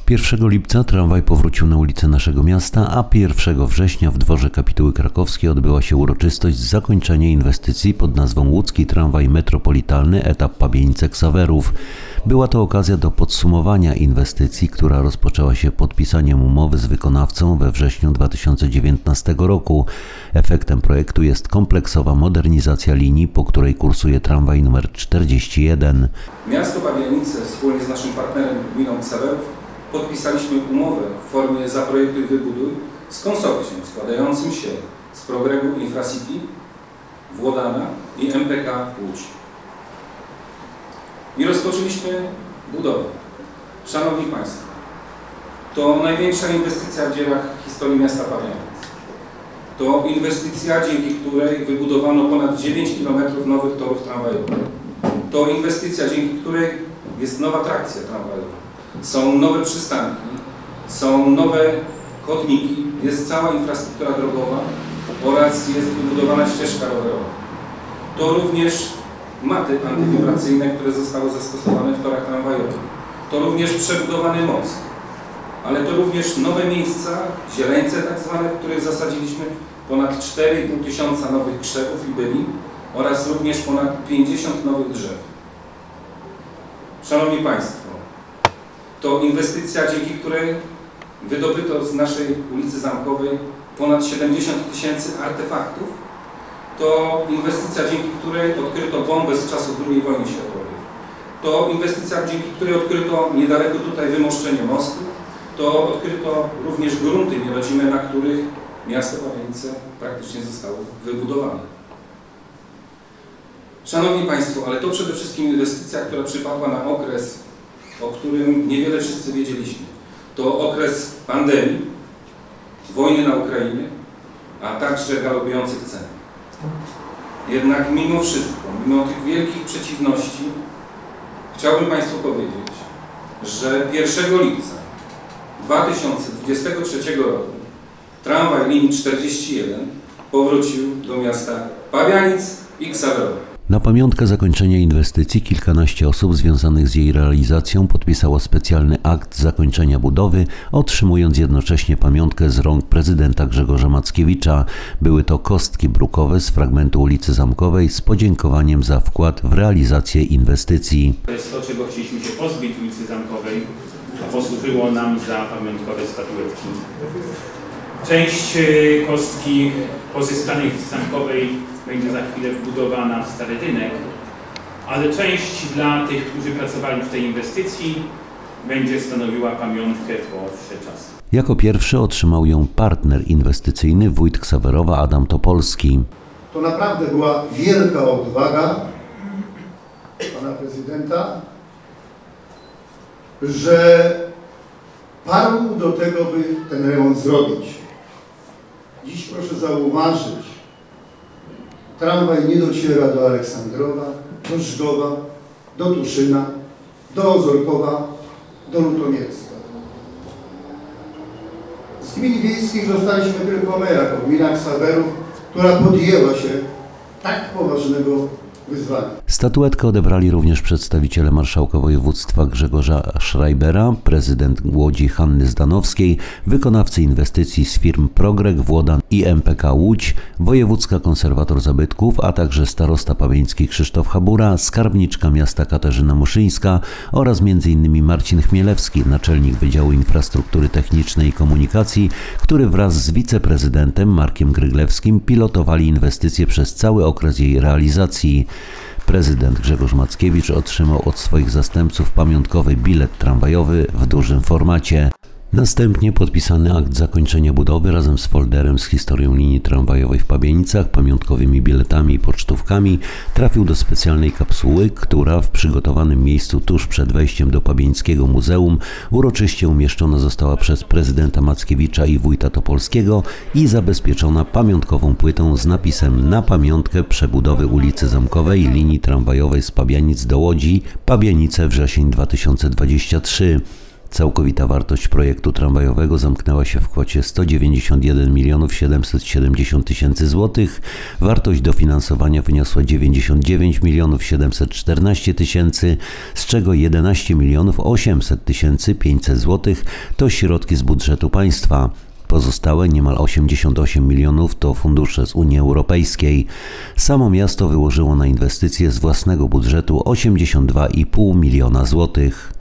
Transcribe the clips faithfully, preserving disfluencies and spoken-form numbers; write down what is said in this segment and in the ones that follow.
pierwszego lipca tramwaj powrócił na ulice naszego miasta, a pierwszego września w dworze Kapituły Krakowskiej odbyła się uroczystość zakończenia inwestycji pod nazwą Łódzki Tramwaj Metropolitalny, etap Pabianice-Ksawerów. Była to okazja do podsumowania inwestycji, która rozpoczęła się podpisaniem umowy z wykonawcą we wrześniu dwa tysiące dziewiętnastego roku. Efektem projektu jest kompleksowa modernizacja linii, po której kursuje tramwaj numer czterdzieści jeden. Miasto Pabianice wspólnie z naszym partnerem gminą Ksawerów podpisaliśmy umowę w formie Zaprojektuj, Wybuduj z konsorcjum składającym się z Progregu Infracity, Włodana i M P K Łódź. I rozpoczęliśmy budowę. Szanowni Państwo, to największa inwestycja w dziejach historii miasta Pabianic. To inwestycja, dzięki której wybudowano ponad dziewięć kilometrów nowych torów tramwajowych. To inwestycja, dzięki której jest nowa trakcja tramwajowa. Są nowe przystanki, są nowe chodniki, jest cała infrastruktura drogowa oraz jest wybudowana ścieżka rowerowa. To również maty antywibracyjne, które zostały zastosowane w torach tramwajowych. To również przebudowany most, ale to również nowe miejsca, zieleńce tak zwane, w których zasadziliśmy ponad cztery i pół tysiąca nowych krzewów i byli oraz również ponad pięćdziesiąt nowych drzew. Szanowni Państwo, to inwestycja, dzięki której wydobyto z naszej ulicy Zamkowej ponad siedemdziesiąt tysięcy artefaktów. To inwestycja, dzięki której odkryto bombę z czasów drugiej wojny światowej. To inwestycja, dzięki której odkryto niedaleko tutaj wymoszczenie mostu. To odkryto również grunty nierodzime, na których miasto Pabianice praktycznie zostało wybudowane. Szanowni Państwo, ale to przede wszystkim inwestycja, która przypadła na okres, o którym niewiele wszyscy wiedzieliśmy. To okres pandemii, wojny na Ukrainie, a także galopujących cen. Jednak mimo wszystko, mimo tych wielkich przeciwności, chciałbym Państwu powiedzieć, że pierwszego lipca dwa tysiące dwudziestego trzeciego roku tramwaj linii czterdzieści jeden powrócił do miasta Pabianic i Ksawerów. Na pamiątkę zakończenia inwestycji kilkanaście osób związanych z jej realizacją podpisało specjalny akt zakończenia budowy, otrzymując jednocześnie pamiątkę z rąk prezydenta Grzegorza Mackiewicza. Były to kostki brukowe z fragmentu ulicy Zamkowej z podziękowaniem za wkład w realizację inwestycji. To jest to, czego chcieliśmy się pozbyć ulicy Zamkowej, a posłużyło nam za pamiątkowe statuetki. Część kostki pozyskanej z Zamkowej będzie za chwilę wbudowana w stary rynek, ale część dla tych, którzy pracowali w tej inwestycji, będzie stanowiła pamiątkę po wsze czasy. Jako pierwszy otrzymał ją partner inwestycyjny, wójt Ksawerowa Adam Topolski. To naprawdę była wielka odwaga pana prezydenta, że parł do tego, by ten remont zrobić. Dziś proszę zauważyć, tramwaj nie dociera do Aleksandrowa, do Żgowa, do Tuszyna, do Ozorkowa, do Lutomierska. Z gmin wiejskich zostaliśmy tylko my, jako gmina Ksawerów, która podjęła się tak poważnego wyzwania. Statuetkę odebrali również przedstawiciele marszałka województwa Grzegorza Schreibera, prezydent Łodzi Hanny Zdanowskiej, wykonawcy inwestycji z firm Progreg, Włodan i M P K Łódź, wojewódzka konserwator zabytków, a także starosta pabiański Krzysztof Habura, skarbniczka miasta Katarzyna Muszyńska oraz między innymi Marcin Chmielewski, naczelnik Wydziału Infrastruktury Technicznej i Komunikacji, który wraz z wiceprezydentem Markiem Gryglewskim pilotowali inwestycje przez cały okres jej realizacji. Prezydent Grzegorz Mackiewicz otrzymał od swoich zastępców pamiątkowy bilet tramwajowy w dużym formacie. Następnie podpisany akt zakończenia budowy razem z folderem z historią linii tramwajowej w Pabianicach, pamiątkowymi biletami i pocztówkami trafił do specjalnej kapsuły, która w przygotowanym miejscu tuż przed wejściem do Pabiańskiego Muzeum uroczyście umieszczona została przez prezydenta Mackiewicza i wójta Topolskiego i zabezpieczona pamiątkową płytą z napisem na pamiątkę przebudowy ulicy Zamkowej linii tramwajowej z Pabianic do Łodzi, Pabianice wrzesień dwa tysiące dwudziesty trzeci. Całkowita wartość projektu tramwajowego zamknęła się w kwocie sto dziewięćdziesiąt jeden milionów siedemset siedemdziesiąt tysięcy złotych. Wartość dofinansowania wyniosła dziewięćdziesiąt dziewięć milionów siedemset czternaście tysięcy, z czego jedenaście milionów osiemset tysięcy pięćset złotych to środki z budżetu państwa. Pozostałe niemal osiemdziesiąt osiem milionów to fundusze z Unii Europejskiej. Samo miasto wyłożyło na inwestycje z własnego budżetu osiemdziesiąt dwa i pół miliona złotych.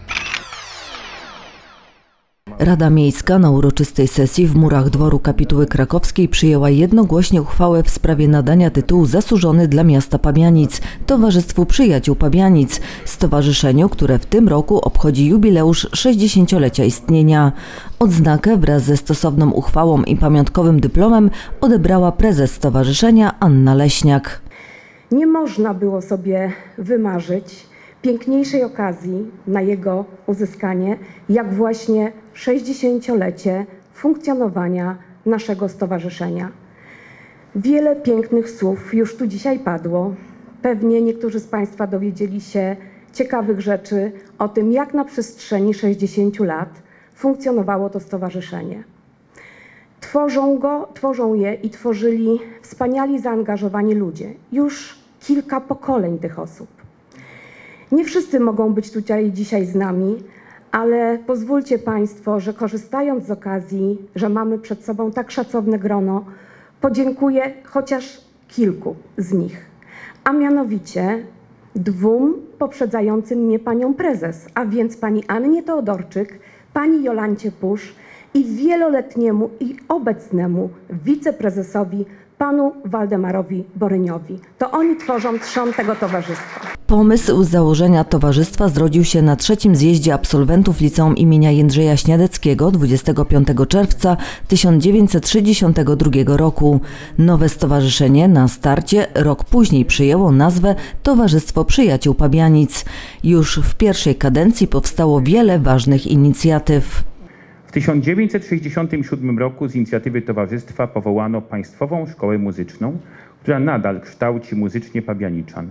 Rada Miejska na uroczystej sesji w murach dworu kapituły krakowskiej przyjęła jednogłośnie uchwałę w sprawie nadania tytułu zasłużony dla miasta Pabianic Towarzystwu Przyjaciół Pabianic, stowarzyszeniu, które w tym roku obchodzi jubileusz sześćdziesięciolecia istnienia. Odznakę wraz ze stosowną uchwałą i pamiątkowym dyplomem odebrała prezes stowarzyszenia Anna Leśniak. Nie można było sobie wymarzyć piękniejszej okazji na jego uzyskanie, jak właśnie sześćdziesięciolecie funkcjonowania naszego stowarzyszenia. Wiele pięknych słów już tu dzisiaj padło. Pewnie niektórzy z Państwa dowiedzieli się ciekawych rzeczy o tym, jak na przestrzeni sześćdziesięciu lat funkcjonowało to stowarzyszenie. Tworzą go, tworzą je i tworzyli wspaniali zaangażowani ludzie. Już kilka pokoleń tych osób. Nie wszyscy mogą być tutaj dzisiaj z nami, ale pozwólcie Państwo, że korzystając z okazji, że mamy przed sobą tak szacowne grono, podziękuję chociaż kilku z nich, a mianowicie dwóm poprzedzającym mnie panią prezes, a więc pani Annie Teodorczyk, pani Jolancie Pusz i wieloletniemu i obecnemu wiceprezesowi panu Waldemarowi Boryniowi. To oni tworzą trzon tego towarzystwa. Pomysł założenia towarzystwa zrodził się na trzecim zjeździe absolwentów Liceum imienia Jędrzeja Śniadeckiego dwudziestego piątego czerwca tysiąc dziewięćset sześćdziesiątego drugiego roku. Nowe stowarzyszenie na starcie rok później przyjęło nazwę Towarzystwo Przyjaciół Pabianic. Już w pierwszej kadencji powstało wiele ważnych inicjatyw. W tysiąc dziewięćset sześćdziesiątym siódmym roku z inicjatywy towarzystwa powołano Państwową Szkołę Muzyczną, która nadal kształci muzycznie pabianiczan.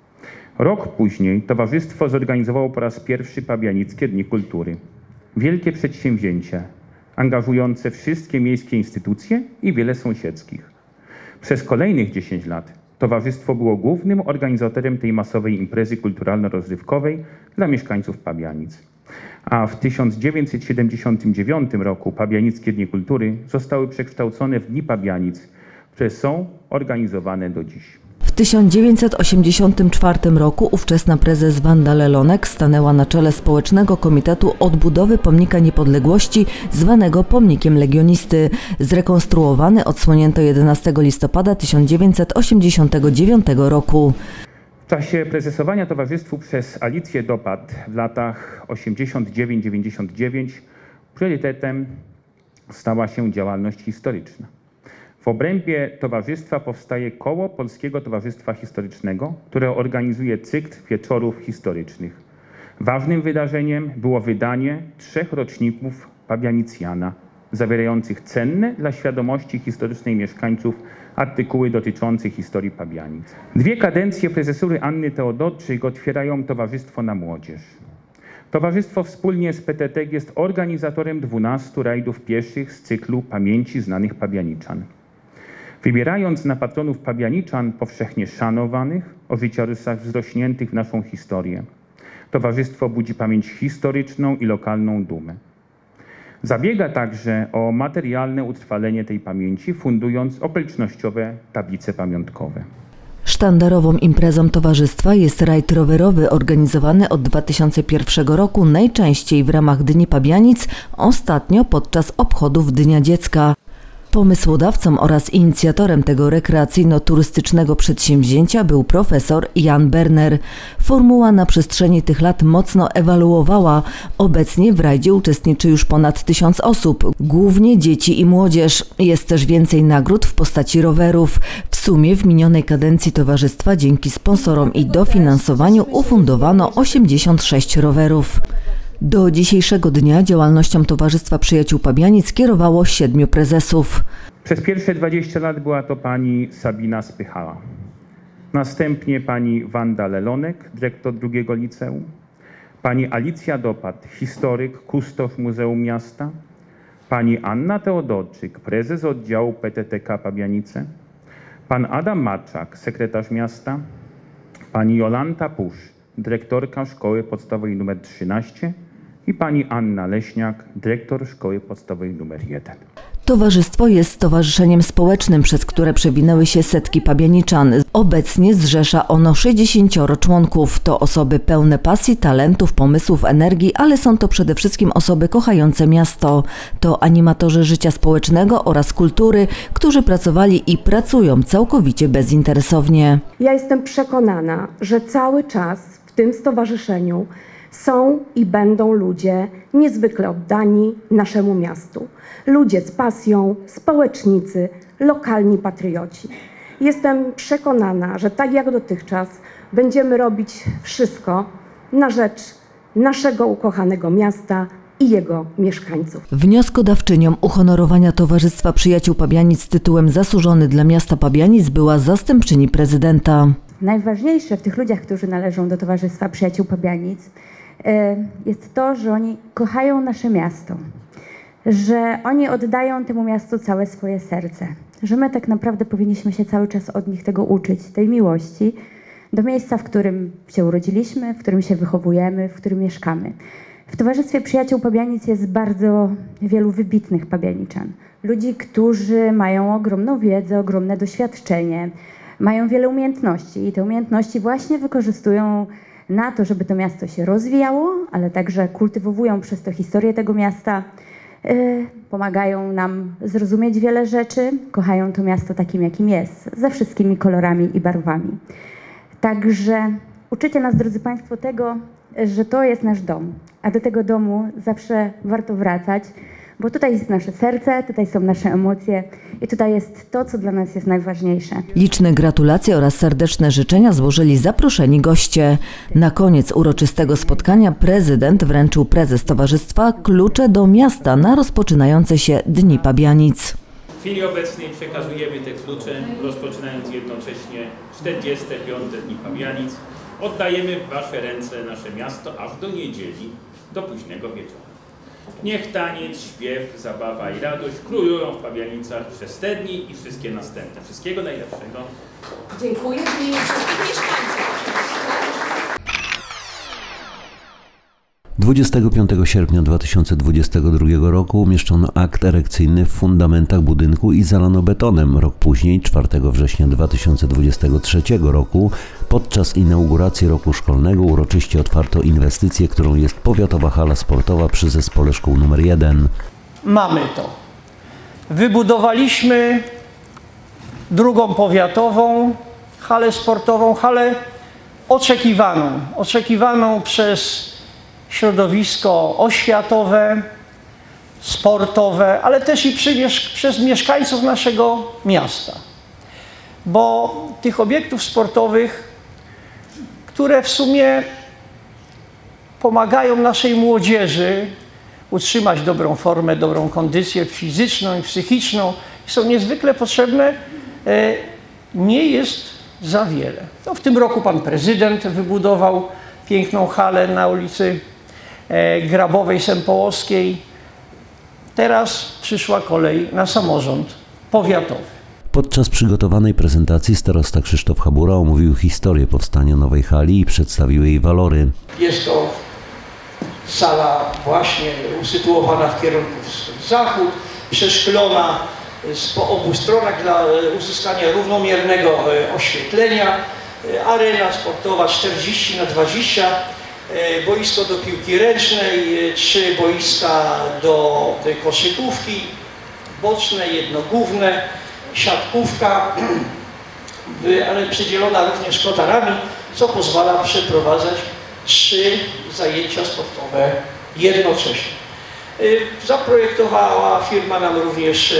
Rok później towarzystwo zorganizowało po raz pierwszy Pabianickie Dni Kultury. Wielkie przedsięwzięcie, angażujące wszystkie miejskie instytucje i wiele sąsiedzkich. Przez kolejnych dziesięć lat towarzystwo było głównym organizatorem tej masowej imprezy kulturalno-rozrywkowej dla mieszkańców Pabianic. A w tysiąc dziewięćset siedemdziesiątym dziewiątym roku Pabianickie Dni Kultury zostały przekształcone w Dni Pabianic, które są organizowane do dziś. W tysiąc dziewięćset osiemdziesiątym czwartym roku ówczesna prezes Wanda Lelonek stanęła na czele Społecznego Komitetu Odbudowy Pomnika Niepodległości, zwanego Pomnikiem Legionisty. Zrekonstruowany odsłonięto jedenastego listopada tysiąc dziewięćset osiemdziesiątego dziewiątego roku. W czasie prezesowania towarzystwu przez Alicję Dopad w latach osiemdziesiątym dziewiątym do dziewięćdziesiątego dziewiątego priorytetem stała się działalność historyczna. W obrębie towarzystwa powstaje Koło Polskiego Towarzystwa Historycznego, które organizuje cykl wieczorów historycznych. Ważnym wydarzeniem było wydanie trzech roczników Pabianicjana, zawierających cenne dla świadomości historycznej mieszkańców artykuły dotyczące historii Pabianic. Dwie kadencje prezesury Anny Teodorczyk otwierają Towarzystwo na Młodzież. Towarzystwo wspólnie z P T T jest organizatorem dwunastu rajdów pieszych z cyklu Pamięci Znanych Pabianiczan. Wybierając na patronów Pabianiczan powszechnie szanowanych, o życiorysach wzrośniętych w naszą historię, towarzystwo budzi pamięć historyczną i lokalną dumę. Zabiega także o materialne utrwalenie tej pamięci, fundując okolicznościowe tablice pamiątkowe. Sztandarową imprezą towarzystwa jest rajd rowerowy organizowany od dwa tysiące pierwszego roku, najczęściej w ramach Dni Pabianic, ostatnio podczas obchodów Dnia Dziecka. Pomysłodawcą oraz inicjatorem tego rekreacyjno-turystycznego przedsięwzięcia był profesor Jan Berner. Formuła na przestrzeni tych lat mocno ewaluowała. Obecnie w rajdzie uczestniczy już ponad tysiąc osób, głównie dzieci i młodzież. Jest też więcej nagród w postaci rowerów. W sumie w minionej kadencji towarzystwa dzięki sponsorom i dofinansowaniu ufundowano osiemdziesiąt sześć rowerów. Do dzisiejszego dnia działalnością Towarzystwa Przyjaciół Pabianic kierowało siedmiu prezesów. Przez pierwsze dwadzieścia lat była to pani Sabina Spychała. Następnie pani Wanda Lelonek, dyrektor drugiego liceum. pani Alicja Dopat, historyk, kustosz Muzeum Miasta, pani Anna Teodorczyk, prezes oddziału P T T K Pabianice, pan Adam Marczak, sekretarz miasta, pani Jolanta Pusz, dyrektorka Szkoły Podstawowej nr trzynaście i pani Anna Leśniak, dyrektor Szkoły Podstawowej nr jeden. Towarzystwo jest stowarzyszeniem społecznym, przez które przewinęły się setki pabianiczan. Obecnie zrzesza ono sześćdziesięcioro członków. To osoby pełne pasji, talentów, pomysłów, energii, ale są to przede wszystkim osoby kochające miasto. To animatorzy życia społecznego oraz kultury, którzy pracowali i pracują całkowicie bezinteresownie. Ja jestem przekonana, że cały czas w tym stowarzyszeniu są i będą ludzie niezwykle oddani naszemu miastu. Ludzie z pasją, społecznicy, lokalni patrioci. Jestem przekonana, że tak jak dotychczas będziemy robić wszystko na rzecz naszego ukochanego miasta i jego mieszkańców. Wnioskodawczynią uhonorowania Towarzystwa Przyjaciół Pabianic tytułem Zasłużony dla miasta Pabianic była zastępczyni prezydenta. Najważniejsze w tych ludziach, którzy należą do Towarzystwa Przyjaciół Pabianic, jest to, że oni kochają nasze miasto, że oni oddają temu miastu całe swoje serce, że my tak naprawdę powinniśmy się cały czas od nich tego uczyć, tej miłości do miejsca, w którym się urodziliśmy, w którym się wychowujemy, w którym mieszkamy. W Towarzystwie Przyjaciół Pabianic jest bardzo wielu wybitnych pabianiczan, ludzi, którzy mają ogromną wiedzę, ogromne doświadczenie, mają wiele umiejętności i te umiejętności właśnie wykorzystują na to, żeby to miasto się rozwijało, ale także kultywują przez to historię tego miasta, yy, pomagają nam zrozumieć wiele rzeczy, kochają to miasto takim, jakim jest, ze wszystkimi kolorami i barwami. Także uczycie nas, drodzy Państwo, tego, że to jest nasz dom, a do tego domu zawsze warto wracać, bo tutaj jest nasze serce, tutaj są nasze emocje i tutaj jest to, co dla nas jest najważniejsze. Liczne gratulacje oraz serdeczne życzenia złożyli zaproszeni goście. Na koniec uroczystego spotkania prezydent wręczył prezes towarzystwa klucze do miasta na rozpoczynające się Dni Pabianic. W chwili obecnej przekazujemy te klucze, rozpoczynając jednocześnie czterdzieste piąte Dni Pabianic. Oddajemy w Wasze ręce nasze miasto aż do niedzieli, do późnego wieczoru. Niech taniec, śpiew, zabawa i radość królują w Pabianicach przez te dni i wszystkie następne. Wszystkiego najlepszego. Dziękuję w imieniu wszystkich mieszkańców. dwudziestego piątego sierpnia dwa tysiące dwudziestego drugiego roku umieszczono akt erekcyjny w fundamentach budynku i zalano betonem. Rok później, czwartego września dwa tysiące dwudziestego trzeciego roku, podczas inauguracji roku szkolnego uroczyście otwarto inwestycję, którą jest powiatowa hala sportowa przy zespole szkół numer jeden. Mamy to. Wybudowaliśmy drugą powiatową halę sportową, halę oczekiwaną, oczekiwaną przez środowisko oświatowe, sportowe, ale też i przy, przez mieszkańców naszego miasta. Bo tych obiektów sportowych, które w sumie pomagają naszej młodzieży utrzymać dobrą formę, dobrą kondycję fizyczną i psychiczną, są niezwykle potrzebne, nie jest za wiele. No, w tym roku pan prezydent wybudował piękną halę na ulicy Grabowej Sępołowskiej. Teraz przyszła kolej na samorząd powiatowy. Podczas przygotowanej prezentacji starosta Krzysztof Habura omówił historię powstania nowej hali i przedstawił jej walory. Jest to sala właśnie usytuowana w kierunku zachód, przeszklona po obu stronach dla uzyskania równomiernego oświetlenia. Arena sportowa czterdzieści na dwadzieścia, boisko do piłki ręcznej, trzy boiska do koszykówki, boczne, jedno główne, siatkówka, ale przydzielona również kotarami, co pozwala przeprowadzać trzy zajęcia sportowe jednocześnie. Zaprojektowała firma nam również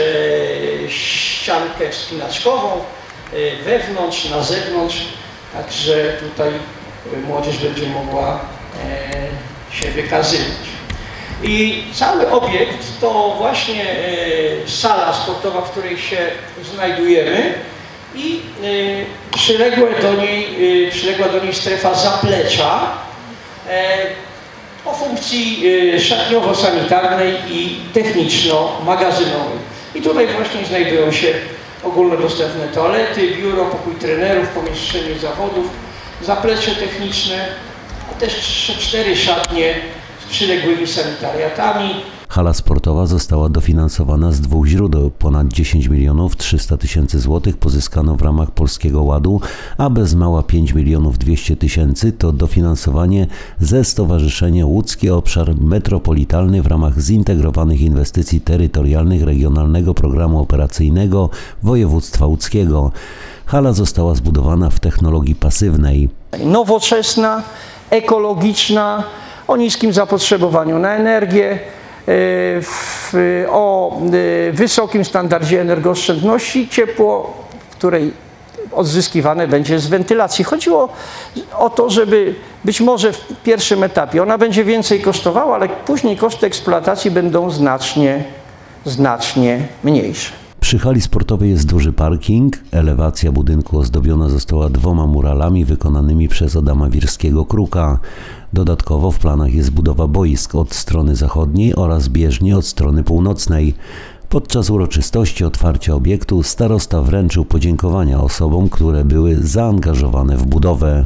ściankę wspinaczkową wewnątrz, na zewnątrz, także tutaj młodzież będzie mogła się wykazywać. I cały obiekt to właśnie sala sportowa, w której się znajdujemy i przyległe do niej, przyległa do niej strefa zaplecza. o funkcji szatniowo-sanitarnej i techniczno-magazynowej. I tutaj właśnie znajdują się ogólnodostępne toalety, biuro, pokój trenerów, pomieszczenie zawodów, zaplecze techniczne, a też cztery szatnie z przyległymi sanitariatami. Hala sportowa została dofinansowana z dwóch źródeł. Ponad dziesięć milionów trzysta tysięcy złotych pozyskano w ramach Polskiego Ładu, a bez mała pięć milionów dwieście tysięcy to dofinansowanie ze Stowarzyszenia Łódzki Obszar Metropolitalny w ramach zintegrowanych inwestycji terytorialnych Regionalnego Programu Operacyjnego Województwa Łódzkiego. Hala została zbudowana w technologii pasywnej. Nowoczesna, ekologiczna, o niskim zapotrzebowaniu na energię, W, o wysokim standardzie energooszczędności, ciepło, w której odzyskiwane będzie z wentylacji. Chodziło o to, żeby być może w pierwszym etapie ona będzie więcej kosztowała, ale później koszty eksploatacji będą znacznie, znacznie mniejsze. Przy hali sportowej jest duży parking. Elewacja budynku ozdobiona została dwoma muralami wykonanymi przez Adama Wirskiego-Kruka. Dodatkowo w planach jest budowa boisk od strony zachodniej oraz bieżni od strony północnej. Podczas uroczystości otwarcia obiektu starosta wręczył podziękowania osobom, które były zaangażowane w budowę.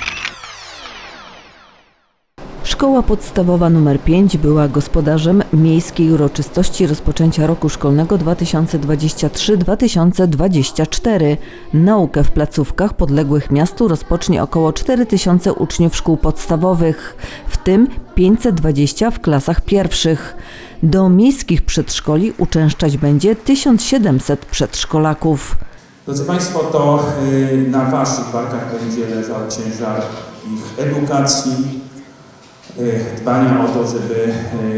Szkoła podstawowa nr pięć była gospodarzem miejskiej uroczystości rozpoczęcia roku szkolnego dwa tysiące dwudziestego trzeciego dwa tysiące dwudziestego czwartego. Naukę w placówkach podległych miastu rozpocznie około cztery tysiące uczniów szkół podstawowych, w tym pięćset dwadzieścia w klasach pierwszych. Do miejskich przedszkoli uczęszczać będzie tysiąc siedemset przedszkolaków. Drodzy Państwo, to na Waszych barkach będzie leżał ciężar ich edukacji, dbania o to, żeby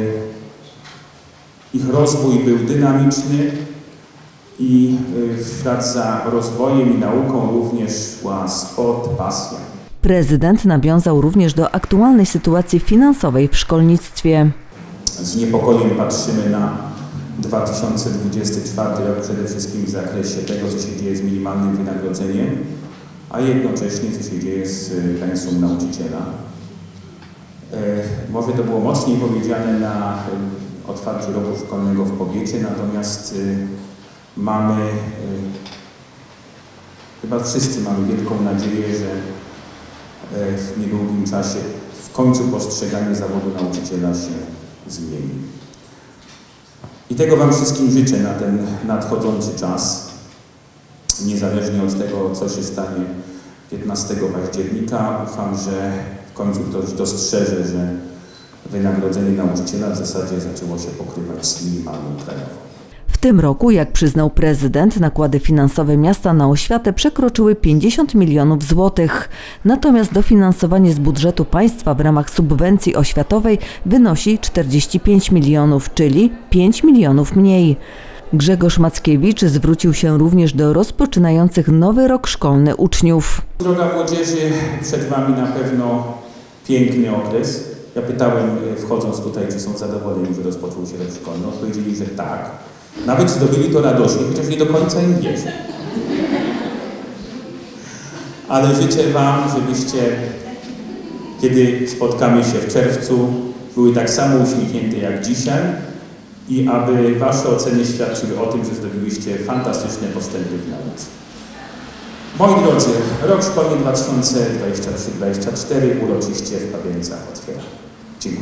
ich rozwój był dynamiczny i w ślad za rozwojem i nauką również szła sport, pasja. Prezydent nawiązał również do aktualnej sytuacji finansowej w szkolnictwie. Z niepokojem patrzymy na dwa tysiące dwudziesty czwarty rok przede wszystkim w zakresie tego, co się dzieje z minimalnym wynagrodzeniem, a jednocześnie co się dzieje z pensją nauczyciela. Może to było mocniej powiedziane na otwarciu roku szkolnego w powiecie, natomiast mamy, chyba wszyscy mamy wielką nadzieję, że w niedługim czasie w końcu postrzeganie zawodu nauczyciela się zmieni. I tego Wam wszystkim życzę na ten nadchodzący czas, niezależnie od tego, co się stanie piętnastego października. Ufam, że w końcu ktoś dostrzeże, że wynagrodzenie nauczyciela w zasadzie zaczęło się pokrywać z minimalną krajową. W tym roku, jak przyznał prezydent, nakłady finansowe miasta na oświatę przekroczyły pięćdziesiąt milionów złotych. Natomiast dofinansowanie z budżetu państwa w ramach subwencji oświatowej wynosi czterdzieści pięć milionów, czyli pięć milionów mniej. Grzegorz Mackiewicz zwrócił się również do rozpoczynających nowy rok szkolny uczniów. Droga młodzieży, przed Wami na pewno piękny okres. Ja pytałem, wchodząc tutaj, czy są zadowoleni, że rozpoczął się rok szkolny. Odpowiedzieli, że tak. Nawet zrobili to radośnie, chociaż nie do końca im wierzę. Ale życzę Wam, żebyście, kiedy spotkamy się w czerwcu, były tak samo uśmiechnięte jak dzisiaj i aby Wasze oceny świadczyły o tym, że zrobiliście fantastyczne postępy w nauce. Moi drodzy, rok szkolny dwa tysiące dwudziesty trzeci dwudziesty czwarty uroczyście w Pabianicach otwiera. Dziękuję.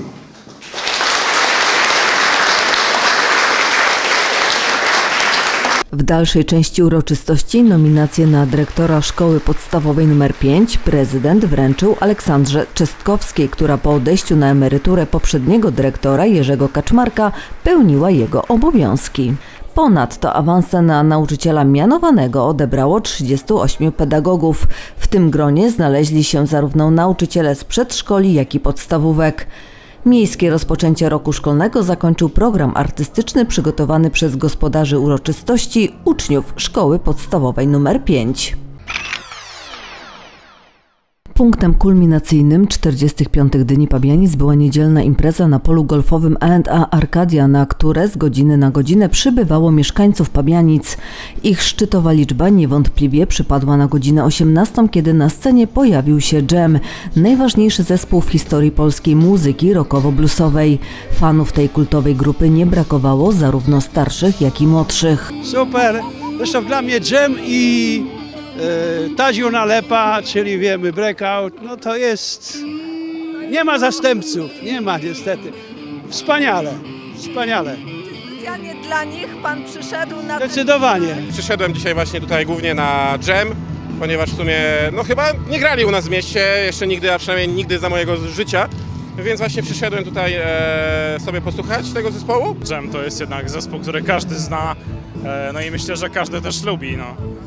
W dalszej części uroczystości nominację na dyrektora Szkoły Podstawowej nr pięć prezydent wręczył Aleksandrze Czestkowskiej, która po odejściu na emeryturę poprzedniego dyrektora Jerzego Kaczmarka pełniła jego obowiązki. Ponadto awanse na nauczyciela mianowanego odebrało trzydziestu ośmiu pedagogów. W tym gronie znaleźli się zarówno nauczyciele z przedszkoli, jak i podstawówek. Miejskie rozpoczęcie roku szkolnego zakończył program artystyczny przygotowany przez gospodarzy uroczystości uczniów Szkoły Podstawowej nr pięć. Punktem kulminacyjnym czterdziestych piątych Dni Pabianic była niedzielna impreza na polu golfowym A and A Arcadia, na które z godziny na godzinę przybywało mieszkańców Pabianic. Ich szczytowa liczba niewątpliwie przypadła na godzinę osiemnastą, kiedy na scenie pojawił się Dżem, najważniejszy zespół w historii polskiej muzyki rockowo-bluesowej. Fanów tej kultowej grupy nie brakowało, zarówno starszych, jak i młodszych. Super! Zresztą dla mnie Dżem i e, Tadziu Nalepa, czyli wiemy Breakout, no to jest... Nie ma zastępców, nie ma niestety. Wspaniale, wspaniale. Specjalnie dla nich pan przyszedł na... Zdecydowanie. Przyszedłem dzisiaj właśnie tutaj głównie na Dżem, ponieważ w sumie, no chyba nie grali u nas w mieście jeszcze nigdy, a przynajmniej nigdy za mojego życia. Więc właśnie przyszedłem tutaj e, sobie posłuchać tego zespołu. Dżem to jest jednak zespół, który każdy zna, e, no i myślę, że każdy też lubi. No,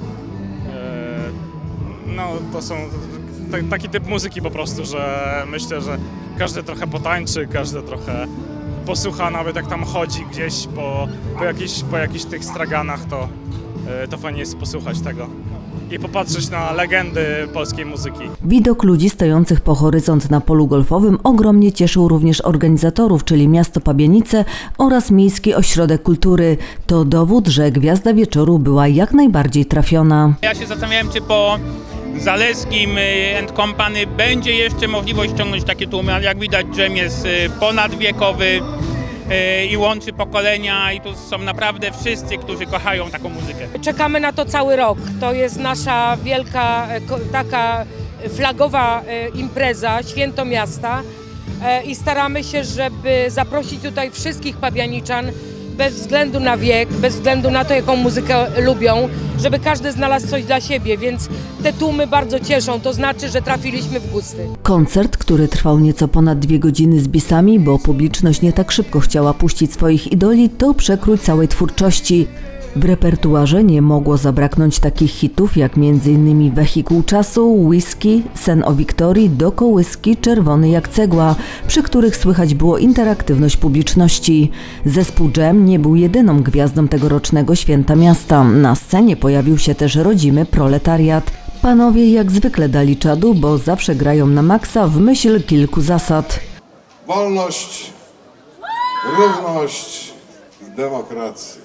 e, no to są t- taki typ muzyki po prostu, że myślę, że każdy trochę potańczy, każdy trochę posłucha, nawet jak tam chodzi gdzieś po, po, jakichś, po jakichś tych straganach, to, e, to fajnie jest posłuchać tego i popatrzeć na legendy polskiej muzyki. Widok ludzi stojących po horyzont na polu golfowym ogromnie cieszył również organizatorów, czyli miasto Pabianice oraz Miejski Ośrodek Kultury. To dowód, że gwiazda wieczoru była jak najbardziej trafiona. Ja się zastanawiałem, czy po Zaleskim and Company będzie jeszcze możliwość ściągnąć takie tłumy, ale jak widać Dżem jest ponadwiekowy i łączy pokolenia i tu są naprawdę wszyscy, którzy kochają taką muzykę. Czekamy na to cały rok. To jest nasza wielka, taka flagowa impreza, święto miasta i staramy się, żeby zaprosić tutaj wszystkich pabianiczan bez względu na wiek, bez względu na to, jaką muzykę lubią, żeby każdy znalazł coś dla siebie, więc te tłumy bardzo cieszą, to znaczy, że trafiliśmy w gusty. Koncert, który trwał nieco ponad dwie godziny z bisami, bo publiczność nie tak szybko chciała puścić swoich idoli, to przekrój całej twórczości. W repertuarze nie mogło zabraknąć takich hitów jak między innymi Wehikuł Czasu, Whisky, Sen o Wiktorii, do kołyski, Czerwony jak cegła, przy których słychać było interaktywność publiczności. Zespół Dżem nie był jedyną gwiazdą tegorocznego Święta Miasta. Na scenie pojawił się też rodzimy proletariat. Panowie jak zwykle dali czadu, bo zawsze grają na maksa w myśl kilku zasad. Wolność, równość i demokracja.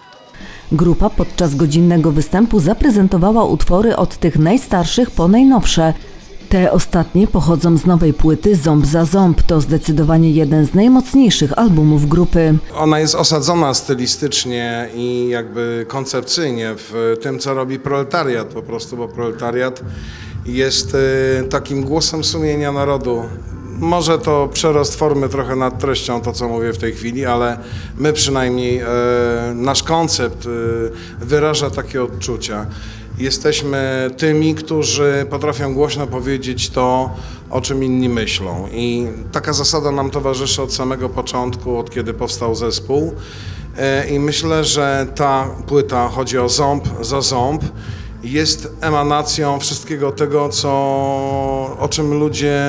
Grupa podczas godzinnego występu zaprezentowała utwory od tych najstarszych po najnowsze. Te ostatnie pochodzą z nowej płyty Ząb za ząb. To zdecydowanie jeden z najmocniejszych albumów grupy. Ona jest osadzona stylistycznie i jakby koncepcyjnie w tym, co robi proletariat po prostu, bo proletariat jest takim głosem sumienia narodu. Może to przerost formy trochę nad treścią, to co mówię w tej chwili, ale my przynajmniej, e, nasz koncept e, wyraża takie odczucia. Jesteśmy tymi, którzy potrafią głośno powiedzieć to, o czym inni myślą. I taka zasada nam towarzyszy od samego początku, od kiedy powstał zespół. E, I myślę, że ta płyta, chodzi o Ząb za ząb, jest emanacją wszystkiego tego, co, o czym ludzie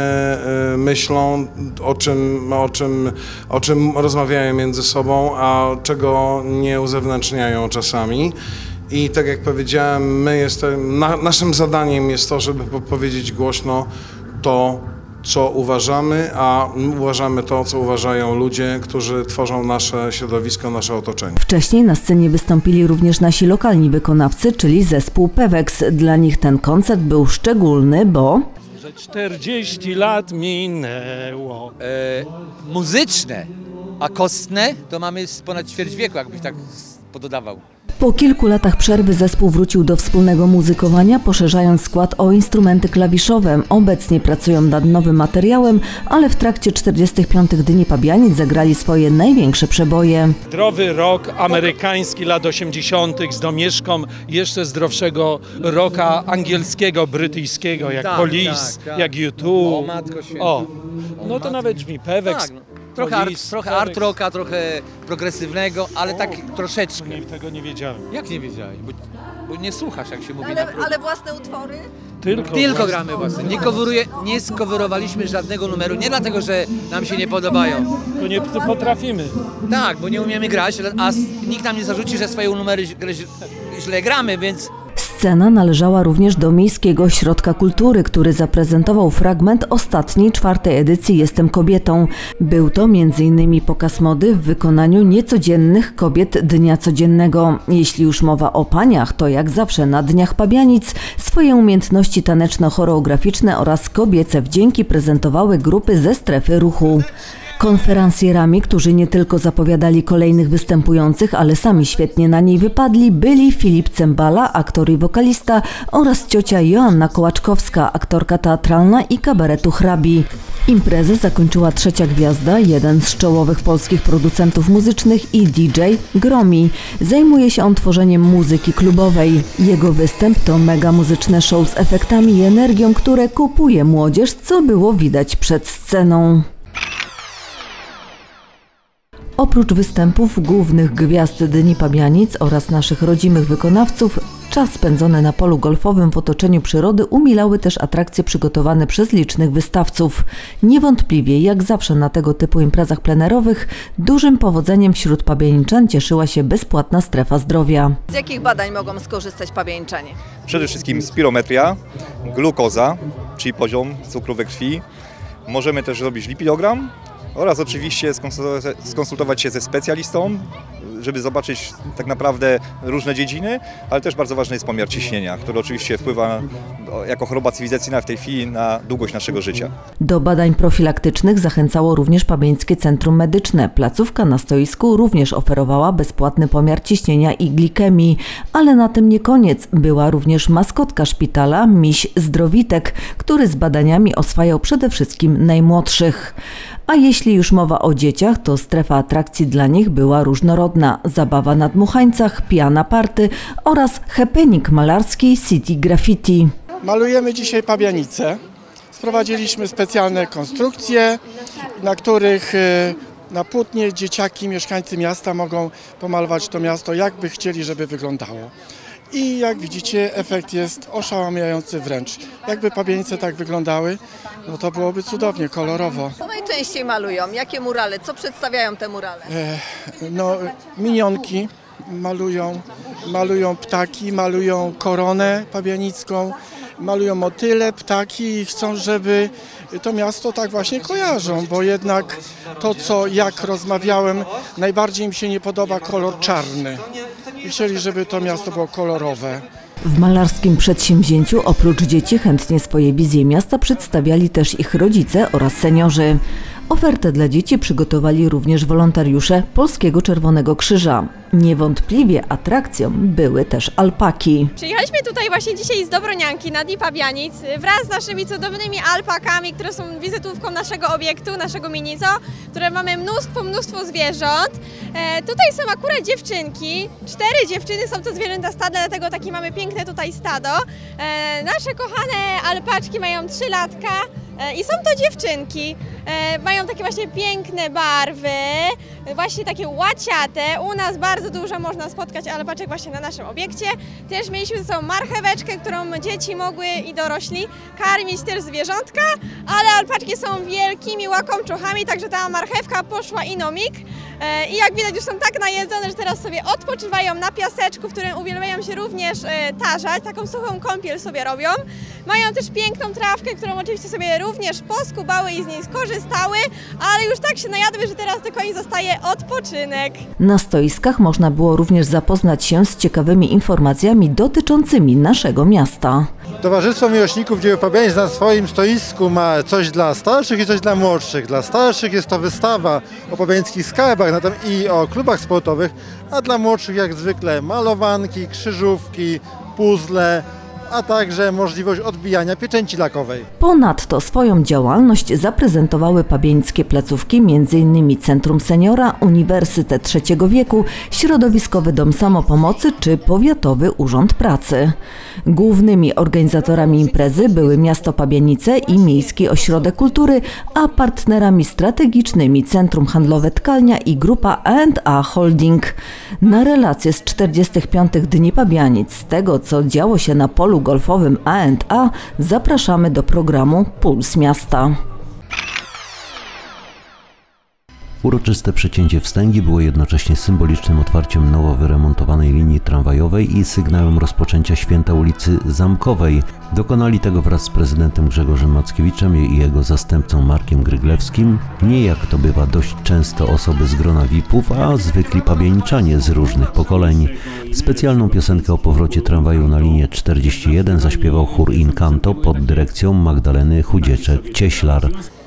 myślą, o czym, o, czym, o czym rozmawiają między sobą, a czego nie uzewnętrzniają czasami. I tak jak powiedziałem, my jestem, na, naszym zadaniem jest to, żeby powiedzieć głośno to, co uważamy, a uważamy to, co uważają ludzie, którzy tworzą nasze środowisko, nasze otoczenie. Wcześniej na scenie wystąpili również nasi lokalni wykonawcy, czyli zespół Pewex. Dla nich ten koncert był szczególny, bo... Że czterdzieści lat minęło. E, muzyczne, a kostne to mamy z ponad ćwierć wieku, jakbyś tak pododawał. Po kilku latach przerwy zespół wrócił do wspólnego muzykowania, poszerzając skład o instrumenty klawiszowe. Obecnie pracują nad nowym materiałem, ale w trakcie czterdziestych piątych Dni Pabianic zagrali swoje największe przeboje. Zdrowy rock amerykański lat osiemdziesiątych z domieszką jeszcze zdrowszego rocka angielskiego, brytyjskiego, jak tak, Police, tak, tak. jak U dwa. O, matko święta. O, no to nawet brzmi Pewex. Tak, no. Trochę, art, trochę art rocka, trochę progresywnego, ale o, tak troszeczkę. Nie, tego nie wiedziałem. Jak nie wiedziałeś? Bo, bo nie słuchasz, jak się mówi. Ale, na ale własne utwory? Tylko, Tylko własne. gramy własne. Nie, coveruje, nie skowerowaliśmy żadnego numeru, nie dlatego, że nam się nie podobają. To nie potrafimy. Tak, bo nie umiemy grać, a nikt nam nie zarzuci, że swoje numery źle gramy, więc... Scena należała również do Miejskiego Ośrodka Kultury, który zaprezentował fragment ostatniej, czwartej edycji Jestem kobietą. Był to między innymi pokaz mody w wykonaniu niecodziennych kobiet Dnia Codziennego. Jeśli już mowa o paniach, to jak zawsze na Dniach Pabianic swoje umiejętności taneczno-choreograficzne oraz kobiece wdzięki prezentowały grupy ze strefy ruchu. Konferencjerami, którzy nie tylko zapowiadali kolejnych występujących, ale sami świetnie na niej wypadli, byli Filip Cembala, aktor i wokalista, oraz ciocia Joanna Kołaczkowska, aktorka teatralna i kabaretu Hrabi. Imprezę zakończyła trzecia gwiazda, jeden z czołowych polskich producentów muzycznych i D J Gromi. Zajmuje się on tworzeniem muzyki klubowej. Jego występ to mega muzyczne show z efektami i energią, które kupuje młodzież, co było widać przed sceną. Oprócz występów głównych gwiazd Dni Pabianic oraz naszych rodzimych wykonawców, czas spędzony na polu golfowym w otoczeniu przyrody umilały też atrakcje przygotowane przez licznych wystawców. Niewątpliwie, jak zawsze na tego typu imprezach plenerowych, dużym powodzeniem wśród pabianiczan cieszyła się bezpłatna strefa zdrowia. Z jakich badań mogą skorzystać pabianiczanie? Przede wszystkim spirometria, glukoza, czyli poziom cukru we krwi. Możemy też robić lipidogram. Oraz oczywiście skonsultować się ze specjalistą, żeby zobaczyć tak naprawdę różne dziedziny, ale też bardzo ważny jest pomiar ciśnienia, który oczywiście wpływa jako choroba cywilizacyjna w tej chwili na długość naszego życia. Do badań profilaktycznych zachęcało również Pabiańskie Centrum Medyczne. Placówka na stoisku również oferowała bezpłatny pomiar ciśnienia i glikemii, ale na tym nie koniec. Była również maskotka szpitala, miś Zdrowitek, który z badaniami oswajał przede wszystkim najmłodszych. A jeśli już mowa o dzieciach, to strefa atrakcji dla nich była różnorodna. Zabawa na dmuchańcach, piana party oraz happening malarski City Graffiti. Malujemy dzisiaj Pabianice. Sprowadziliśmy specjalne konstrukcje, na których na płótnie dzieciaki, mieszkańcy miasta mogą pomalować to miasto, jakby chcieli, żeby wyglądało. I jak widzicie, efekt jest oszałamiający wręcz. Jakby Pabianice tak wyglądały, no to byłoby cudownie, kolorowo. Co najczęściej malują? Jakie murale? Co przedstawiają te murale? E, no, minionki malują, malują ptaki, malują koronę pabianicką, malują motyle, ptaki i chcą, żeby to miasto tak właśnie kojarzą, bo jednak to, co jak rozmawiałem, najbardziej im się nie podoba kolor czarny. I chcieli, żeby to miasto było kolorowe. W malarskim przedsięwzięciu oprócz dzieci chętnie swoje wizje miasta przedstawiali też ich rodzice oraz seniorzy. Ofertę dla dzieci przygotowali również wolontariusze Polskiego Czerwonego Krzyża. Niewątpliwie atrakcją były też alpaki. Przyjechaliśmy tutaj właśnie dzisiaj z Dobronianki na Dni Pabianic wraz z naszymi cudownymi alpakami, które są wizytówką naszego obiektu, naszego minizo, które mamy mnóstwo, mnóstwo zwierząt. E, tutaj są akurat dziewczynki, cztery dziewczyny, są to zwierzęta stadne, dlatego takie mamy piękne tutaj stado. E, nasze kochane alpaczki mają trzy latka. I są to dziewczynki, e, mają takie właśnie piękne barwy, właśnie takie łaciate. U nas bardzo dużo można spotkać alpaczek właśnie na naszym obiekcie. Też mieliśmy ze sobą marcheweczkę, którą dzieci mogły i dorośli karmić też zwierzątka, ale alpaczki są wielkimi łakomczuchami, także ta marchewka poszła inomik. E, I jak widać już są tak najedzone, że teraz sobie odpoczywają na piaseczku, w którym uwielbiają się również e, tarzać, taką suchą kąpiel sobie robią. Mają też piękną trawkę, którą oczywiście sobie również poskubały i z niej skorzystały, ale już tak się najadły, że teraz tylko im zostaje odpoczynek. Na stoiskach można było również zapoznać się z ciekawymi informacjami dotyczącymi naszego miasta. Towarzystwo Miłośników Dzieł Pabianic na swoim stoisku ma coś dla starszych i coś dla młodszych. Dla starszych jest to wystawa o pabianickich skarbach i o klubach sportowych, a dla młodszych jak zwykle malowanki, krzyżówki, puzzle, a także możliwość odbijania pieczęci lakowej. Ponadto swoją działalność zaprezentowały pabiańskie placówki, m in Centrum Seniora, Uniwersytet Trzeciego Wieku, Środowiskowy Dom Samopomocy czy Powiatowy Urząd Pracy. Głównymi organizatorami imprezy były miasto Pabianice i Miejski Ośrodek Kultury, a partnerami strategicznymi Centrum Handlowe Tkalnia i grupa A and A Holding. Na relacje z czterdziestych piątych Dni Pabianic, z tego co działo się na polu golfowym A and A, zapraszamy do programu Puls Miasta. Uroczyste przecięcie wstęgi było jednocześnie symbolicznym otwarciem nowo wyremontowanej linii tramwajowej i sygnałem rozpoczęcia święta ulicy Zamkowej. Dokonali tego wraz z prezydentem Grzegorzem Mackiewiczem i jego zastępcą Markiem Gryglewskim, nie jak to bywa dość często osoby z grona V I P-ów, a zwykli pabianiczanie z różnych pokoleń. Specjalną piosenkę o powrocie tramwaju na linię czterdzieści jeden zaśpiewał chór Incanto pod dyrekcją Magdaleny Chudzieczek-Cieślar.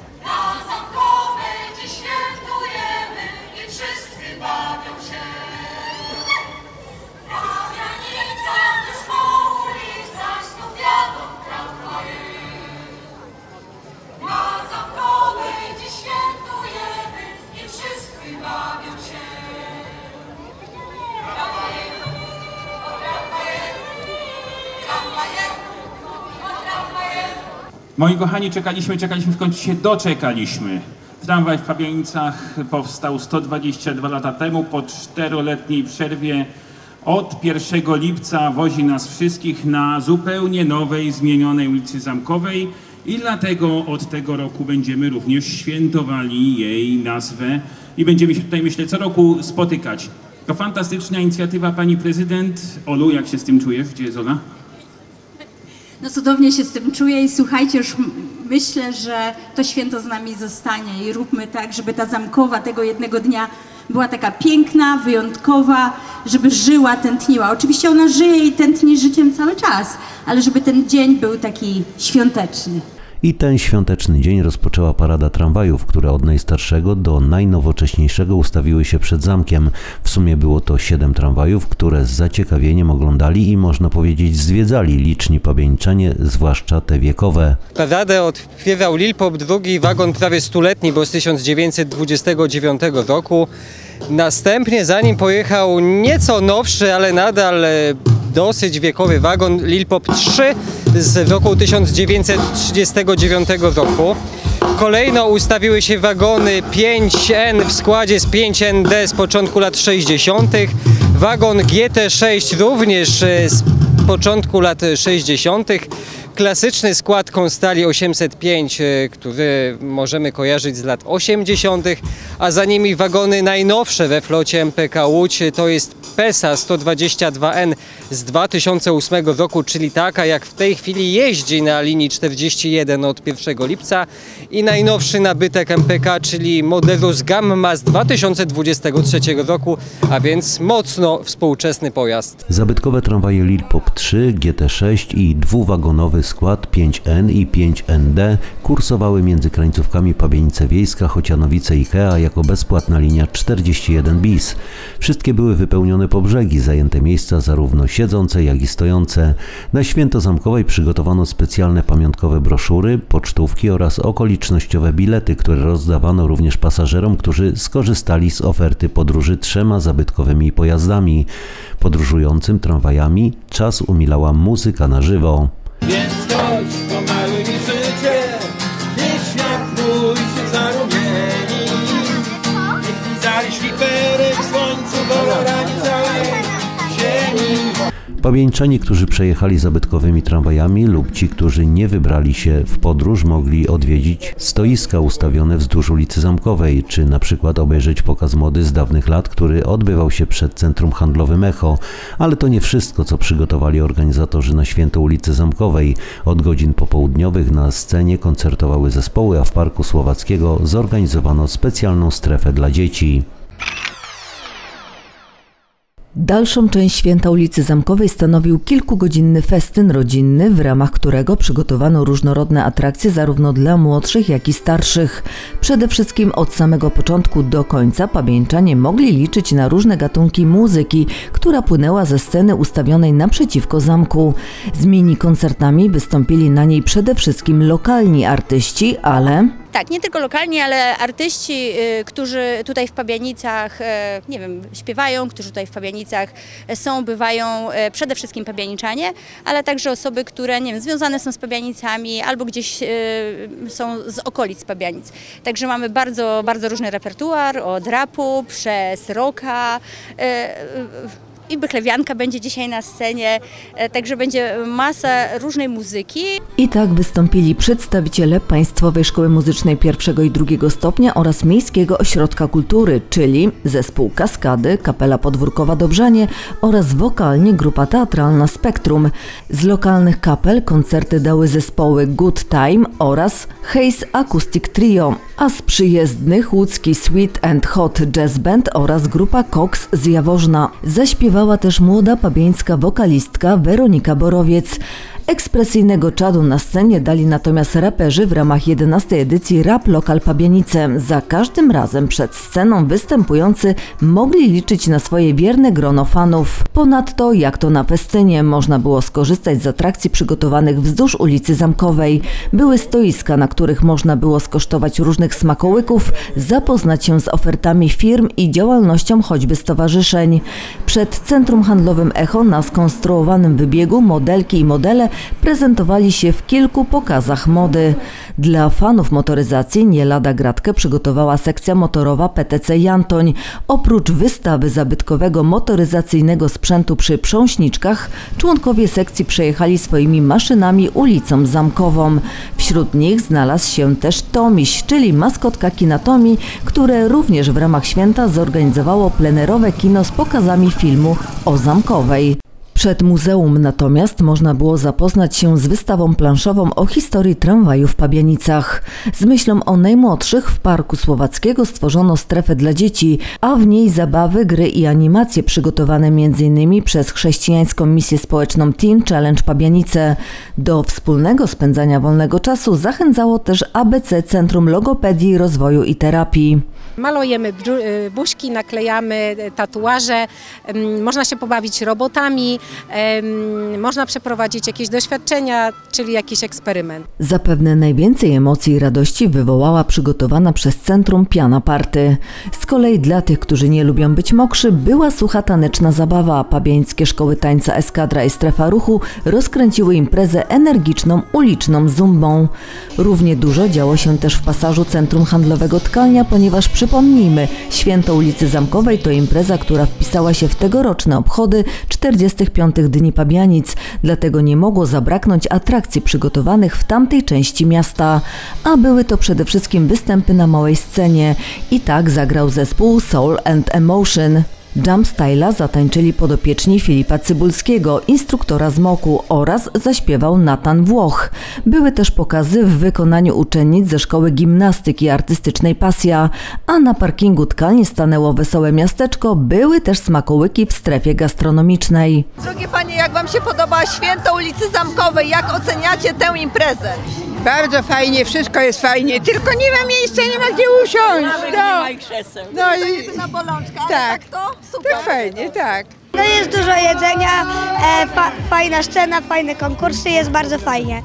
Moi kochani, czekaliśmy, czekaliśmy, w końcu się doczekaliśmy. Tramwaj w Pabianicach powstał sto dwadzieścia dwa lata temu, po czteroletniej przerwie. Od pierwszego lipca wozi nas wszystkich na zupełnie nowej, zmienionej ulicy Zamkowej i dlatego od tego roku będziemy również świętowali jej nazwę i będziemy się tutaj, myślę, co roku spotykać. To fantastyczna inicjatywa pani prezydent. Olu, jak się z tym czujesz? Gdzie jest Ola? No cudownie się z tym czuję i słuchajcie, już myślę, że to święto z nami zostanie i róbmy tak, żeby ta Zamkowa tego jednego dnia była taka piękna, wyjątkowa, żeby żyła, tętniła. Oczywiście ona żyje i tętni życiem cały czas, ale żeby ten dzień był taki świąteczny. I ten świąteczny dzień rozpoczęła parada tramwajów, które od najstarszego do najnowocześniejszego ustawiły się przed zamkiem. W sumie było to siedem tramwajów, które z zaciekawieniem oglądali i można powiedzieć zwiedzali liczni pabianiczanie, zwłaszcza te wiekowe. Paradę otwierał Lil Pop, drugi wagon prawie stuletni, bo z tysiąc dziewięćset dwudziestego dziewiątego roku. Następnie za nim pojechał nieco nowszy, ale nadal dosyć wiekowy wagon Lil Pop trzy z roku tysiąc dziewięćset trzydziestego dziewiątego roku. Kolejno ustawiły się wagony pięć N w składzie z pięć N D z początku lat sześćdziesiątych. Wagon G T sześć również z początku lat sześćdziesiątych. Klasyczny skład Konstali osiemset pięć, który możemy kojarzyć z lat osiemdziesiątych, a za nimi wagony najnowsze we flocie M P K Łódź, to jest PESA sto dwadzieścia dwa N z dwa tysiące ósmego roku, czyli taka jak w tej chwili jeździ na linii czterdzieści jeden od pierwszego lipca, i najnowszy nabytek M P K, czyli Modelus Gamma z dwa tysiące dwudziestego trzeciego roku, a więc mocno współczesny pojazd. Zabytkowe tramwaje Lil Pop trzy, G T sześć i dwuwagonowy skład pięć N i pięć N D kursowały między krańcówkami Pabianice Wiejska, Chocianowice Ikea jako bezpłatna linia czterdzieści jeden bis. Wszystkie były wypełnione po brzegi, zajęte miejsca zarówno siedzące, jak i stojące. Na święto Zamkowej przygotowano specjalne pamiątkowe broszury, pocztówki oraz okolicznościowe bilety, które rozdawano również pasażerom, którzy skorzystali z oferty podróży trzema zabytkowymi pojazdami. Podróżującym tramwajami czas umilała muzyka na żywo. Więc chodź, pomaluj mi życie, niech świat mój się zarumieni. Niech mi zali szlifery w słońcu kolorami całej ziemi. Pabiańczanie, którzy przejechali zabytkowymi tramwajami lub ci, którzy nie wybrali się w podróż, mogli odwiedzić stoiska ustawione wzdłuż ulicy Zamkowej, czy na przykład obejrzeć pokaz mody z dawnych lat, który odbywał się przed centrum handlowym Echo. Ale to nie wszystko, co przygotowali organizatorzy na święto ulicy Zamkowej. Od godzin popołudniowych na scenie koncertowały zespoły, a w Parku Słowackiego zorganizowano specjalną strefę dla dzieci. Dalszą część święta ulicy Zamkowej stanowił kilkugodzinny festyn rodzinny, w ramach którego przygotowano różnorodne atrakcje zarówno dla młodszych, jak i starszych. Przede wszystkim od samego początku do końca pabiańczanie mogli liczyć na różne gatunki muzyki, która płynęła ze sceny ustawionej naprzeciwko zamku. Z mini koncertami wystąpili na niej przede wszystkim lokalni artyści, ale... Tak, nie tylko lokalni, ale artyści, y, którzy tutaj w Pabianicach, y, nie wiem, śpiewają, którzy tutaj w Pabianicach są, bywają, y, przede wszystkim pabianiczanie, ale także osoby, które, nie wiem, związane są z Pabianicami albo gdzieś y, są z okolic Pabianic. Także mamy bardzo, bardzo różny repertuar, od rapu, przez rocka, y, y, i bychlewianka będzie dzisiaj na scenie, także będzie masa różnej muzyki. I tak wystąpili przedstawiciele Państwowej Szkoły Muzycznej pierwszego i drugiego stopnia oraz Miejskiego Ośrodka Kultury, czyli zespół Kaskady, Kapela Podwórkowa Dobrzanie oraz wokalnie grupa teatralna Spektrum. Z lokalnych kapel koncerty dały zespoły Good Time oraz Haze Acoustic Trio, a z przyjezdnych łódzki Sweet and Hot Jazz Band oraz grupa Cox z Jaworzna. Zaśpiewała też młoda pabieńska wokalistka Weronika Borowiec. Ekspresyjnego czadu na scenie dali natomiast raperzy w ramach jedenastej edycji Rap Lokal Pabianice. Za każdym razem przed sceną występujący mogli liczyć na swoje wierne grono fanów. Ponadto, jak to na festynie, można było skorzystać z atrakcji przygotowanych wzdłuż ulicy Zamkowej. Były stoiska, na których można było skosztować różnych smakołyków, zapoznać się z ofertami firm i działalnością choćby stowarzyszeń. Przed Centrum Handlowym Echo na skonstruowanym wybiegu modelki i modele prezentowali się w kilku pokazach mody. Dla fanów motoryzacji nie lada gratkę przygotowała sekcja motorowa P T C Jantoń. Oprócz wystawy zabytkowego motoryzacyjnego sprzętu przy Prząśniczkach, członkowie sekcji przejechali swoimi maszynami ulicą Zamkową. Wśród nich znalazł się też Tomiś, czyli maskotka kina Tomi, które również w ramach święta zorganizowało plenerowe kino z pokazami filmu o Zamkowej. Przed muzeum natomiast można było zapoznać się z wystawą planszową o historii tramwaju w Pabianicach. Z myślą o najmłodszych w Parku Słowackiego stworzono strefę dla dzieci, a w niej zabawy, gry i animacje przygotowane między innymi przez chrześcijańską misję społeczną Teen Challenge Pabianice. Do wspólnego spędzania wolnego czasu zachęcało też A B C Centrum Logopedii, Rozwoju i Terapii. Malujemy buźki, naklejamy tatuaże, można się pobawić robotami, można przeprowadzić jakieś doświadczenia, czyli jakiś eksperyment. Zapewne najwięcej emocji i radości wywołała przygotowana przez Centrum Piana Party. Z kolei dla tych, którzy nie lubią być mokrzy, była sucha taneczna zabawa. Pabiańskie szkoły tańca Eskadra i Strefa Ruchu rozkręciły imprezę energiczną, uliczną zumbą. Równie dużo działo się też w pasażu Centrum Handlowego Tkalnia, ponieważ przypomnijmy, Święto ulicy Zamkowej to impreza, która wpisała się w tegoroczne obchody czterdziestych piątych Dni Pabianic, dlatego nie mogło zabraknąć atrakcji przygotowanych w tamtej części miasta, a były to przede wszystkim występy na małej scenie. I tak zagrał zespół Soul and Emotion. Jump Styla zatańczyli podopieczni Filipa Cybulskiego, instruktora z moku, oraz zaśpiewał Natan Włoch. Były też pokazy w wykonaniu uczennic ze Szkoły Gimnastyki Artystycznej Pasja, a na parkingu Tkalni stanęło wesołe miasteczko, były też smakołyki w strefie gastronomicznej. Drogie panie, jak wam się podoba Święto ulicy Zamkowej? Jak oceniacie tę imprezę? Bardzo fajnie, wszystko jest fajnie, tylko nie ma miejsca, nie ma gdzie usiąść. No, nie ma i krzeseł. No i jedyna bolączka, ale tak, tak to super. Tak fajnie, tak. No jest dużo jedzenia, e, fa, fajna scena, fajne konkursy, jest bardzo fajnie.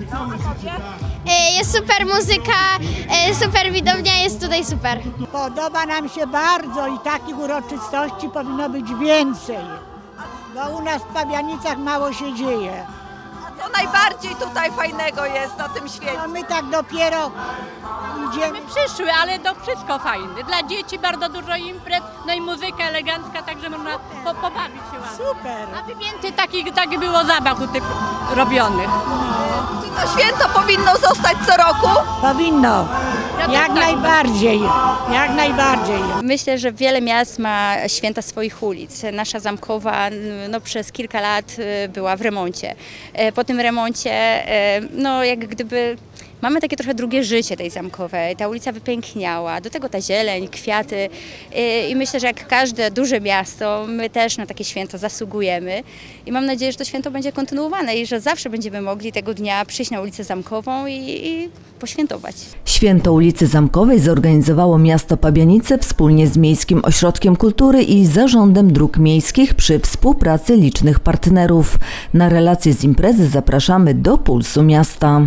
Jest super muzyka, super widownia, jest tutaj super. Podoba nam się bardzo i takich uroczystości powinno być więcej, bo u nas w Pabianicach mało się dzieje. Co najbardziej tutaj fajnego jest na tym świecie? No my tak dopiero idziemy. My przyszły, ale to wszystko fajne. Dla dzieci bardzo dużo imprez, no i muzyka elegancka, także można po, pobawić się ładnie. Super. Aby więcej takich, takich było zabaw u tych robionych. No. Czy to święto powinno zostać co roku? Powinno. Jak tak najbardziej. Jak najbardziej. Myślę, że wiele miast ma święta swoich ulic. Nasza Zamkowa no, przez kilka lat była w remoncie. Po tym remoncie, no jak gdyby mamy takie trochę drugie życie tej Zamkowej. Ta ulica wypiękniała, do tego ta zieleń, kwiaty i myślę, że jak każde duże miasto, my też na takie święto zasługujemy i mam nadzieję, że to święto będzie kontynuowane i że zawsze będziemy mogli tego dnia przyjść na ulicę Zamkową i, i poświętować. Święto ulicy Zamkowej zorganizowało miasto Pabianice wspólnie z Miejskim Ośrodkiem Kultury i Zarządem Dróg Miejskich przy współpracy licznych partnerów. Na relacje z imprezy zapraszamy do Pulsu Miasta.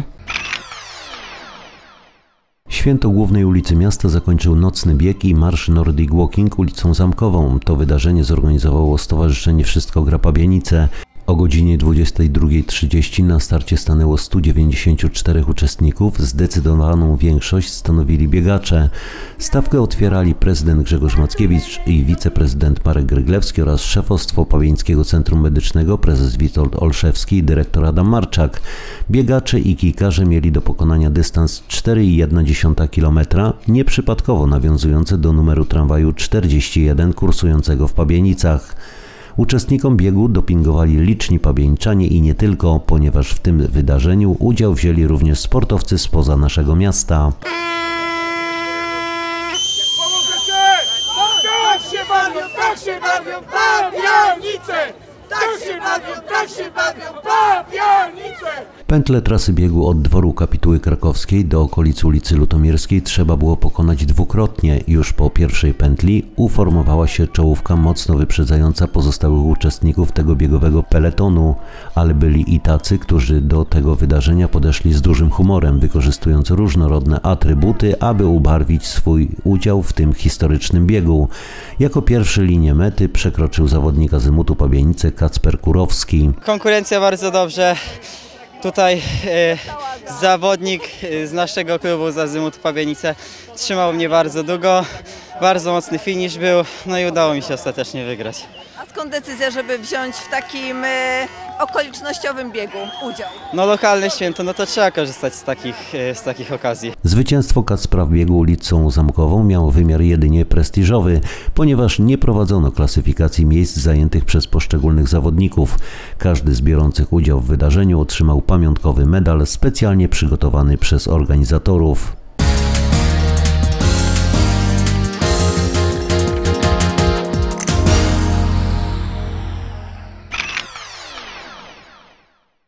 Święto głównej ulicy miasta zakończył nocny bieg i marsz Nordic Walking ulicą Zamkową. To wydarzenie zorganizowało Stowarzyszenie Wszystko gra Pabianice. O godzinie dwudziestej drugiej trzydzieści na starcie stanęło stu dziewięćdziesięciu czterech uczestników, zdecydowaną większość stanowili biegacze. Stawkę otwierali prezydent Grzegorz Mackiewicz i wiceprezydent Marek Gryglewski oraz szefostwo Pawieńskiego Centrum Medycznego, prezes Witold Olszewski i dyrektor Adam Marczak. Biegacze i kijkarze mieli do pokonania dystans cztery i jedna dziesiąta kilometra, nieprzypadkowo nawiązujący do numeru tramwaju czterdzieści jeden kursującego w Pabienicach. Uczestnikom biegu dopingowali liczni pabieńczanie i nie tylko, ponieważ w tym wydarzeniu udział wzięli również sportowcy spoza naszego miasta. Tak się bawią, tak się bawią Pabianice! Tak się bawią, tak się bawią Pabianice! Pętlę trasy biegu od dworu Kapituły Krakowskiej do okolic ulicy Lutomierskiej trzeba było pokonać dwukrotnie. Już po pierwszej pętli uformowała się czołówka mocno wyprzedzająca pozostałych uczestników tego biegowego peletonu, ale byli i tacy, którzy do tego wydarzenia podeszli z dużym humorem, wykorzystując różnorodne atrybuty, aby ubarwić swój udział w tym historycznym biegu. Jako pierwszy linię mety przekroczył zawodnik Azymutu Pabianice Kacper Kurowski. Konkurencja bardzo dobrze. Tutaj e, zawodnik z naszego klubu z Azymutu Pabianice trzymał mnie bardzo długo, bardzo mocny finish był, no i udało mi się ostatecznie wygrać. A skąd decyzja, żeby wziąć w takim e, okolicznościowym biegu udział? No lokalne święto, no to trzeba korzystać z takich, e, z takich okazji. Zwycięstwo Kacpra w biegu ulicą Zamkową miało wymiar jedynie prestiżowy, ponieważ nie prowadzono klasyfikacji miejsc zajętych przez poszczególnych zawodników. Każdy z biorących udział w wydarzeniu otrzymał pamiątkowy medal specjalnie przygotowany przez organizatorów.